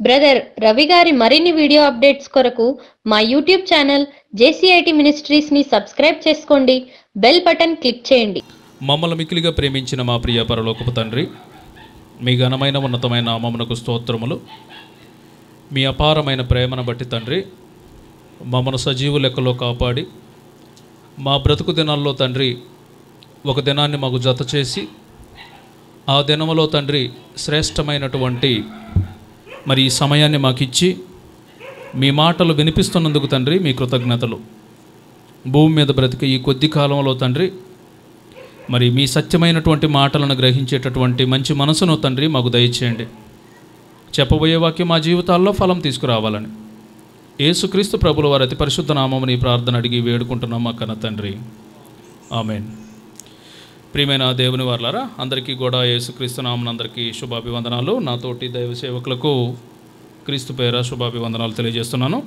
Brother Ravi గారి మరిన్ని video updates కొరకు మా యూట్యూబ్ ఛానల్ జేసీఐటీ మినిస్ట్రీస్ ని సబ్స్క్రైబ్ చేసుకోండి, బెల్ బటన్ క్లిక్ చేయండి. మమ్మల్ని మిక్కిలిగా ప్రేమించిన మా ప్రియ పరలోకపు తండ్రి, మీ ఘనమైన ఉన్నతమైన నామమునకు స్తోత్రములు. మీ అపారమైన ప్రేమను బట్టి తండ్రి, మమ్మల్ని సజీవు లెక్కలో కాపాడి మా బ్రతుకు దినాల్లో తండ్రి ఒక దినాన్ని మాకు జత చేసి, ఆ దినములో తండ్రి శ్రేష్టమైనటువంటి మరి ఈ సమయాన్ని మాకిచ్చి మీ మాటలు వినిపిస్తున్నందుకు తండ్రి మీ కృతజ్ఞతలు. భూమి మీద బ్రతికే ఈ కొద్ది కాలంలో తండ్రి మరి మీ సత్యమైనటువంటి మాటలను గ్రహించేటటువంటి మంచి మనసును తండ్రి మాకు దయచేయండి. చెప్పబోయే వాక్యం మా జీవితాల్లో ఫలం తీసుకురావాలని యేసుక్రీస్తు ప్రభుల వారి అతి పరిశుద్ధ నామముని ప్రార్థన అడిగి వేడుకుంటున్నాం మా కన్న తండ్రి, ఆమేన్. ప్రియమైన దేవుని వారలారా, అందరికీ కూడా యేసుక్రీస్తు నామమున అందరికీ శుభాభివందనాలు. నాతోటి దైవ సేవకులకు క్రీస్తు పేర శుభాభివందనాలు తెలియజేస్తున్నాను.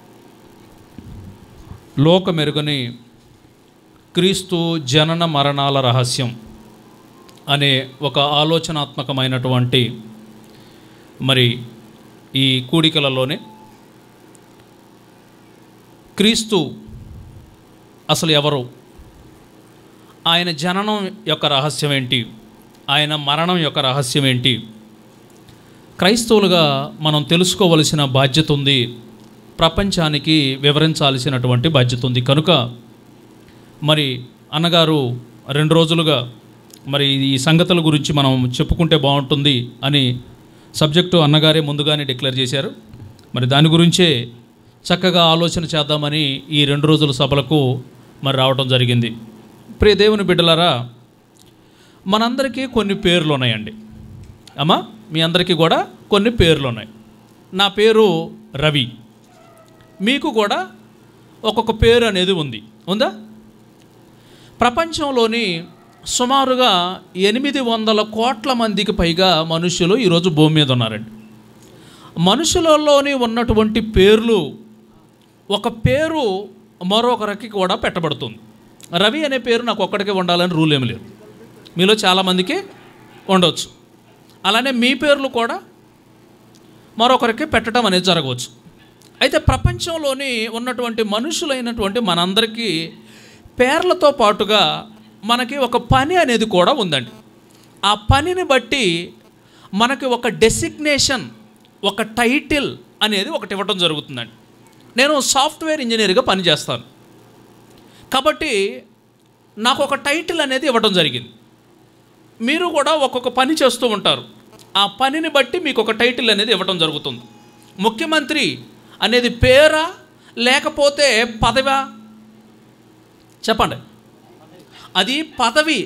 లోకమెరుగని క్రీస్తు జనన మరణాల రహస్యం అనే ఒక ఆలోచనాత్మకమైనటువంటి మరి ఈ కూడికలలోనే క్రీస్తు అసలు ఎవరు, ఆయన జననం యొక్క రహస్యం ఏంటి, ఆయన మరణం యొక్క రహస్యం ఏంటి, క్రైస్తవులుగా మనం తెలుసుకోవలసిన బాధ్యత ఉంది, ప్రపంచానికి వివరించాల్సినటువంటి బాధ్యత ఉంది. కనుక మరి అన్నగారు 2 రోజులుగా మరి ఈ సంగతుల గురించి మనం చెప్పుకుంటే బాగుంటుంది అని సబ్జెక్టు అన్నగారే ముందుగానే డిక్లేర్ చేశారు. మరి దాని గురించే చక్కగా ఆలోచన చేద్దామని ఈ 2 రోజుల సభలకు మరి రావటం జరిగింది. ప్రియ దేవుని బిడ్డలారా, మనందరికీ కొన్ని పేర్లు ఉన్నాయండి. అమ్మా, మీ అందరికీ కూడా కొన్ని పేర్లు ఉన్నాయి. నా పేరు రవి, మీకు కూడా ఒక్కొక్క పేరు అనేది ఉందా? ప్రపంచంలోని సుమారుగా 800 కోట్ల మందికి పైగా మనుషులు ఈరోజు భూమి మీద ఉన్నారండి. మనుషులలోని ఉన్నటువంటి పేర్లు, ఒక పేరు మరొకరికి కూడా పెట్టబడుతుంది. రవి అనే పేరు నాకు ఒక్కడికే ఉండాలని రూల్ ఏమి లేదు, మీలో చాలామందికి ఉండవచ్చు. అలానే మీ పేర్లు కూడా మరొకరికి పెట్టడం అనేది జరగవచ్చు. అయితే ప్రపంచంలోని ఉన్నటువంటి మనుషులైనటువంటి మనందరికీ పేర్లతో పాటుగా మనకి ఒక పని అనేది కూడా ఉందండి. ఆ పనిని బట్టి మనకి ఒక డెసిగ్నేషన్, ఒక టైటిల్ అనేది ఒకటి ఇవ్వటం జరుగుతుందండి. నేను సాఫ్ట్వేర్ ఇంజనీర్గా పనిచేస్తాను కాబట్టి నాకు ఒక టైటిల్ అనేది ఇవ్వడం జరిగింది. మీరు కూడా ఒక్కొక్క పని చేస్తూ ఉంటారు, ఆ పనిని బట్టి మీకు ఒక టైటిల్ అనేది ఇవ్వడం జరుగుతుంది. ముఖ్యమంత్రి అనేది పేరా లేకపోతే పదవా? చెప్పండి. అది పదవి,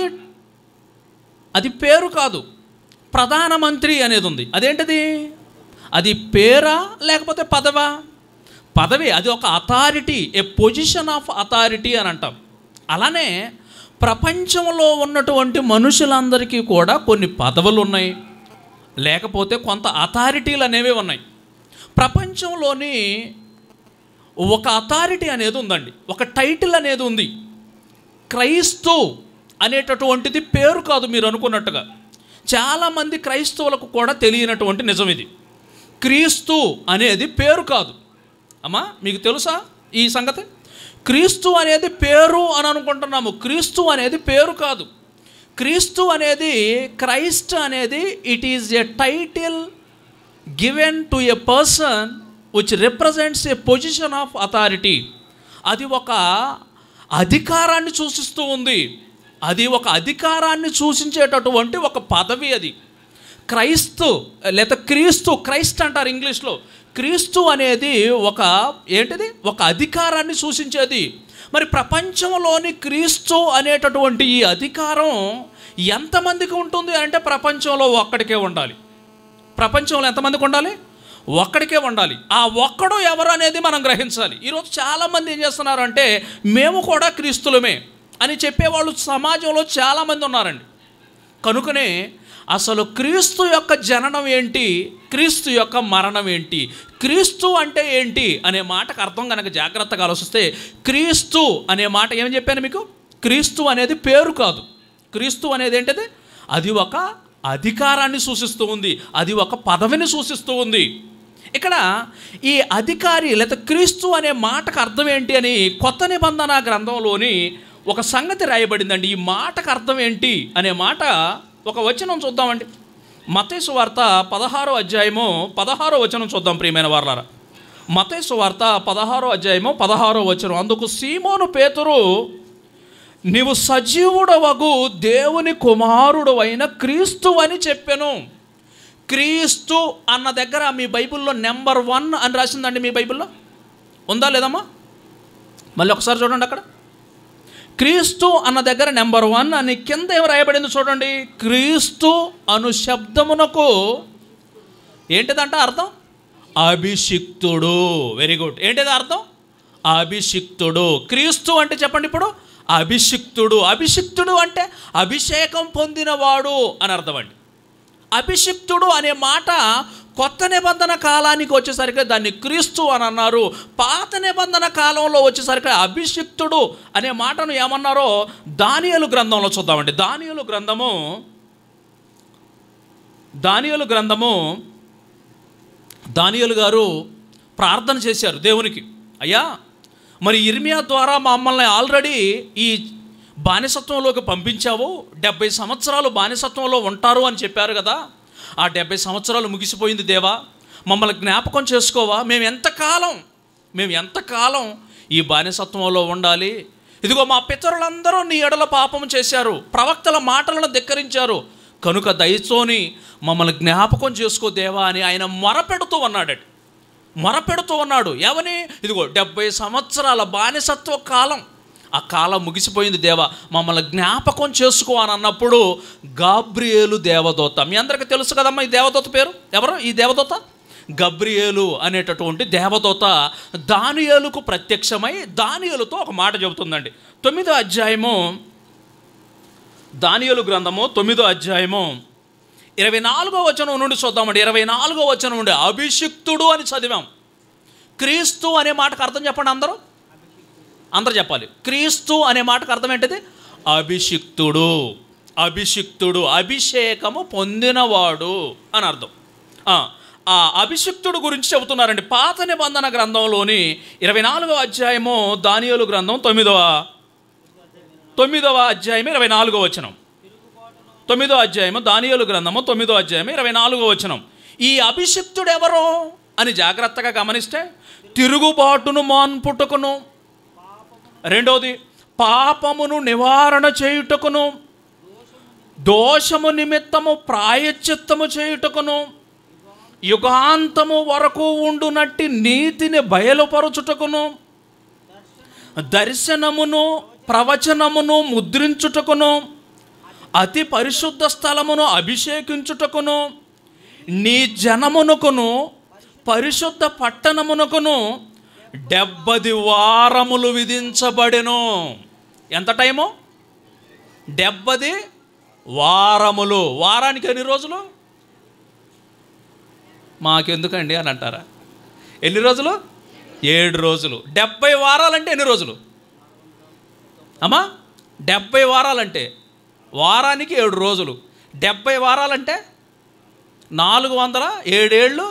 అది పేరు కాదు. ప్రధానమంత్రి అనేది ఉంది, అదేంటిది? అది పేరా లేకపోతే పదవా? పదవి, అది ఒక authority, a position of authority అని అంటాం. అలానే ప్రపంచంలో ఉన్నటువంటి మనుషులందరికీ కూడా కొన్ని పదవులు ఉన్నాయి, లేకపోతే కొంత అథారిటీలు అనేవి ఉన్నాయి. ప్రపంచంలోని ఒక అథారిటీ అనేది ఉందండి, ఒక టైటిల్ అనేది ఉంది. క్రైస్తు అనేటటువంటిది పేరు కాదు మీరు అనుకున్నట్టుగా. చాలామంది క్రైస్తవులకు కూడా తెలియనటువంటి నిజం ఇది. క్రీస్తు అనేది పేరు కాదు. అమ్మా, మీకు తెలుసా ఈ సంగతి? క్రీస్తు అనేది పేరు అని అనుకుంటున్నాము, క్రీస్తు అనేది పేరు కాదు. క్రీస్తు అనేది, క్రైస్ట్ అనేది it is a title given to a person which represents a position of authority. అది ఒక అధికారాన్ని సూచిస్తూ ఉంది, అది ఒక అధికారాన్ని సూచించేటటువంటి ఒక పదవి. అది క్రైస్తు లేదా క్రీస్తు, క్రైస్ట్ అంటారు ఇంగ్లీష్లో. క్రీస్తు అనేది ఒక ఏంటిది? ఒక అధికారాన్ని సూచించేది. మరి ప్రపంచంలోని క్రీస్తు అనేటటువంటి ఈ అధికారం ఎంతమందికి ఉంటుంది అంటే ప్రపంచంలో ఒక్కడికే ఉండాలి. ప్రపంచంలో ఎంతమందికి ఉండాలి? ఒక్కడికే ఉండాలి. ఆ ఒక్కడు ఎవరు అనేది మనం గ్రహించాలి. ఈరోజు చాలామంది ఏం చేస్తున్నారు అంటే మేము కూడా క్రీస్తులమే అని చెప్పేవాళ్ళు సమాజంలో చాలామంది ఉన్నారండి. కనుకనే అసలు క్రీస్తు యొక్క జననం ఏంటి, క్రీస్తు యొక్క మరణం ఏంటి, క్రీస్తు అంటే ఏంటి అనే మాటకు అర్థం కనుక జాగ్రత్తగా ఆలోచిస్తే, క్రీస్తు అనే మాట ఏమని చెప్పాను మీకు? క్రీస్తు అనేది పేరు కాదు. క్రీస్తు అనేది ఏంటిది? అది ఒక అధికారాన్ని సూచిస్తూ ఉంది, అది ఒక పదవిని సూచిస్తూ ఉంది. ఇక్కడ ఈ అధికారి లేదా క్రీస్తు అనే మాటకు అర్థం ఏంటి అని కొత్త నిబంధన గ్రంథంలోని ఒక సంగతి రాయబడిందండి. ఈ మాటకు అర్థం ఏంటి అనే మాట ఒక వచనం చూద్దామండి. మత్తయి సువార్త 16వ అధ్యాయము 16వ వచనం చూద్దాం ప్రియమైన వారలారా. మత్తయి సువార్త 16వ అధ్యాయము 16వ వచనం. అందుకు సీమోను పేతురు, నీవు సజీవుడవగు దేవుని కుమారుడు అయిన క్రీస్తు అని చెప్పెను. క్రీస్తు అన్న దగ్గర మీ బైబిల్లో నెంబర్ 1 అని రాసిందండి. మీ బైబిల్లో ఉందా లేదమ్మా? మళ్ళీ ఒకసారి చూడండి. అక్కడ క్రీస్తు అన్న దగ్గర నెంబర్ 1 అని కింద ఏం రాయబడింది చూడండి. క్రీస్తు అను శబ్దమునకు ఏంటిదంట అర్థం? అభిషిక్తుడు. Very good. ఏంటిది అర్థం? అభిషిక్తుడు. క్రీస్తు అంటే చెప్పండి ఇప్పుడు, అభిషిక్తుడు. అభిషిక్తుడు అంటే అభిషేకం పొందినవాడు అని అర్థం అండి. అభిషిక్తుడు అనే మాట కొత్త నిబంధన కాలానికి వచ్చేసరికి దాన్ని క్రీస్తు అని అన్నారు. పాత నిబంధన కాలంలో వచ్చేసరికి అభిషిక్తుడు అనే మాటను ఏమన్నారో దానియేలు గ్రంథంలో చూద్దామండి. దానియేలు గ్రంథము దానియేలు గారు ప్రార్థన చేశారు దేవునికి. అయ్యా, మరి ఇర్మియా ద్వారా మమ్మల్ని ఆల్రెడీ ఈ బానిసత్వంలోకి పంపించావు, 70 సంవత్సరాలు బానిసత్వంలో ఉంటారు అని చెప్పారు కదా. ఆ 70 సంవత్సరాలు ముగిసిపోయింది దేవా, మమ్మల్ని జ్ఞాపకం చేసుకోవా? మేము ఎంతకాలం ఈ బానిసత్వంలో ఉండాలి? ఇదిగో మా పితరులందరూ నీ ఎడల పాపం చేశారు, ప్రవక్తల మాటలను ధిక్కరించారు, కనుక దయతోని మమ్మల్ని జ్ఞాపకం చేసుకో దేవా అని ఆయన మొరపెడుతూ ఉన్నాడు. ఏమని? ఇదిగో 70 సంవత్సరాల బానిసత్వ కాలం, ఆ కాలం ముగిసిపోయింది దేవా, మమ్మల్ని జ్ఞాపకం చేసుకో అని అన్నప్పుడు గాబ్రియేలు దేవదూత, మీ అందరికీ తెలుసు కదమ్మా ఈ దేవదూత పేరు. ఎవరు ఈ దేవదూత? గబ్రియేలు అనేటటువంటి దేవదూత దానియేలుకు ప్రత్యక్షమై దానియేలుతో ఒక మాట చెబుతుందండి. 9వ అధ్యాయము, దానియేలు గ్రంథము 9వ అధ్యాయము 24వ వచనం నుండి చూద్దామండి. 24వ వచనం నుండి అభిషిక్తుడు అని చదివాం. క్రీస్తు అనే మాటకు అర్థం చెప్పండి అందరూ చెప్పాలి. క్రీస్తు అనే మాటకు అర్థం ఏంటిది? అభిషిక్తుడు. అభిషేకము పొందినవాడు అని అర్థం. ఆ అభిషిక్తుడు గురించి చెబుతున్నారండి. పాత నిబంధన గ్రంథంలోని 24వ అధ్యాయము దానియేలు గ్రంథం 9వ అధ్యాయం 24వ వచనం. 9వ అధ్యాయము దానియేలు గ్రంథము 9వ అధ్యాయం 24వ వచనం. ఈ అభిషిక్తుడు ఎవరు అని జాగ్రత్తగా గమనిస్తే, తిరుగుబాటును మాన్పుటకును, రెండవది పాపమును నివారణ చేయుటకును, దోషము నిమిత్తము ప్రాయశ్చిత్తము చేయుటకును, యుగాంతము వరకు ఉండునట్టి నీతిని బయలుపరచుటకును, దర్శనమును ప్రవచనమును ముద్రించుటకును, అతి పరిశుద్ధ స్థలమును అభిషేకించుటకును, నీ జనమునకును పరిశుద్ధ పట్టణమునకును 70 వారములు విధించబడెను. ఎంత టైము? 70 వారములు. వారానికి ఎన్ని రోజులు? మాకెందుకండి అని అంటారా? ఎన్ని రోజులు? 7 రోజులు. 70 వారాలంటే ఎన్ని రోజులు అమ్మా? 70 వారాలంటే వారానికి 7 రోజులు. 70 వారాలంటే 407 ఏళ్ళు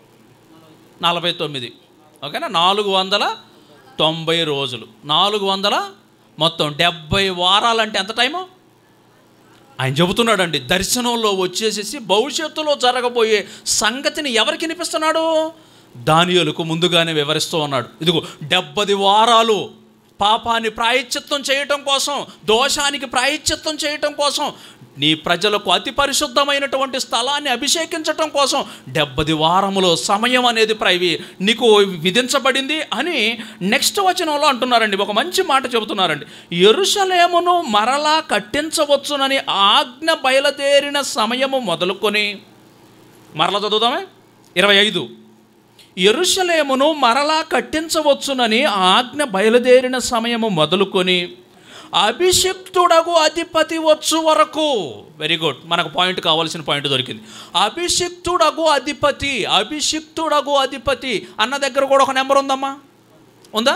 49. ఓకేనా? 490 రోజులు. 400 మొత్తం 70 వారాలంటే ఎంత టైము? ఆయన చెబుతున్నాడండి. దర్శనంలో వచ్చేసేసి భవిష్యత్తులో జరగబోయే సంగతిని ఎవరికి వినిపిస్తున్నాడు? దానియేలుకు ముందుగానే వివరిస్తూ ఉన్నాడు. ఇదిగో 70 వారాలు పాపాన్ని ప్రాయశ్చిత్తం చేయటం కోసం, దోషానికి ప్రాయశ్చిత్తం చేయటం కోసం, నీ ప్రజలకు అతి పరిశుద్ధమైనటువంటి స్థలాన్ని అభిషేకించటం కోసం 70 వారములో సమయం అనేది నీకు విధించబడింది అని నెక్స్ట్ వచనంలో అంటున్నారండి. ఒక మంచి మాట చెబుతున్నారండి. యెరూషలేమును మరలా కట్టించవచ్చునని ఆజ్ఞ బయలుదేరిన సమయము మొదలుకొని, మరలా చదువుదామే 25. యెరూషలేమును మరలా కట్టించవచ్చునని ఆజ్ఞ బయలుదేరిన సమయము మొదలుకొని అభిషిక్తుడగు అధిపతి వచ్చు వరకు. Very good. మనకు పాయింట్, కావాల్సిన పాయింట్ దొరికింది. అభిషిక్తుడగు అధిపతి అన్న దగ్గర కూడా ఒక నెంబర్ ఉందమ్మా, ఉందా?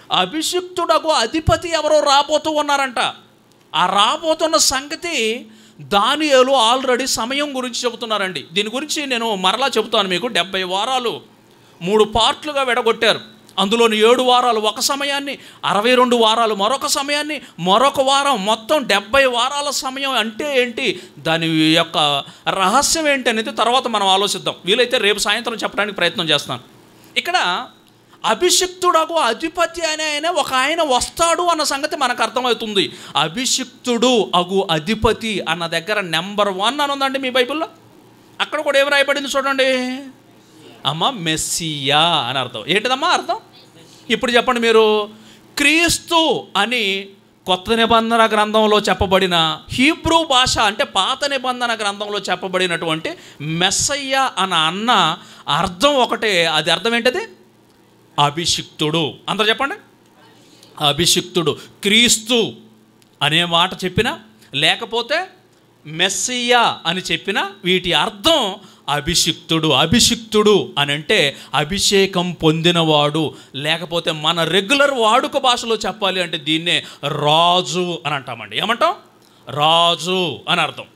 అభిషిక్తుడగు అధిపతి ఎవరో రాబోతూ ఉన్నారంట. ఆ రాబోతున్న సంగతి దానియేలు ఆల్రెడీ సమయం గురించి చెబుతున్నారండి. దీని గురించి నేను మరలా చెబుతాను మీకు. 70 వారాలు 3 పార్ట్లుగా విడగొట్టారు. అందులోని 7 వారాలు ఒక సమయాన్ని, 62 వారాలు మరొక సమయాన్ని, మరొక వారం, మొత్తం 70 వారాల సమయం అంటే ఏంటి, దాని యొక్క రహస్యం ఏంటి అనేది తర్వాత మనం ఆలోచిద్దాం. వీలైతే రేపు సాయంత్రం చెప్పడానికి ప్రయత్నం చేస్తాను. ఇక్కడ అభిషిక్తుడగు అధిపతి అనే ఒక ఆయన వస్తాడు అన్న సంగతి మనకు అర్థమవుతుంది. అభిషిక్తుడు అగు అధిపతి అన్న దగ్గర నెంబర్ 1 అని ఉందండి మీ బైబిల్లో. అక్కడ కూడా ఏమి రాయబడింది చూడండి, అమ్మ మెస్సియా అని అర్థం. ఏంటిదమ్మా అర్థం? ఇప్పుడు చెప్పండి మీరు. క్రీస్తు అని కొత్త నిబంధన గ్రంథంలో చెప్పబడిన హీబ్రూ భాష అంటే పాత నిబంధన గ్రంథంలో చెప్పబడినటువంటి మెస్సయ్య అన్న అర్థం ఒకటే. అది అర్థం ఏంటది? అభిషిక్తుడు. అందరూ చెప్పండి, అభిషిక్తుడు. క్రీస్తు అనే మాట చెప్పినా లేకపోతే మెస్సియా అని చెప్పినా వీటి అర్థం అభిషిక్తుడు. అభిషిక్తుడు అని అంటే అభిషేకం పొందినవాడు, లేకపోతే మన రెగ్యులర్ వాడుక భాషలో చెప్పాలి అంటే దీన్నే రాజు అని అంటామండి. ఏమంటాం? రాజు అని అర్థం.